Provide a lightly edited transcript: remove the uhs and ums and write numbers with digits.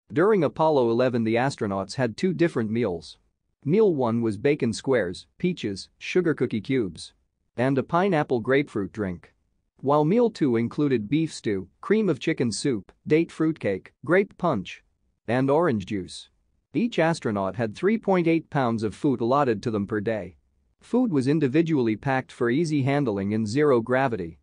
During Apollo 11, the astronauts had two different meals. Meal 1 was bacon squares, peaches, sugar cookie cubes, and a pineapple-grapefruit drink. While Meal 2 included beef stew, cream of chicken soup, date fruitcake, grape punch, and orange juice. Each astronaut had 3.8 pounds of food allotted to them per day. Food was individually packed for easy handling in zero gravity.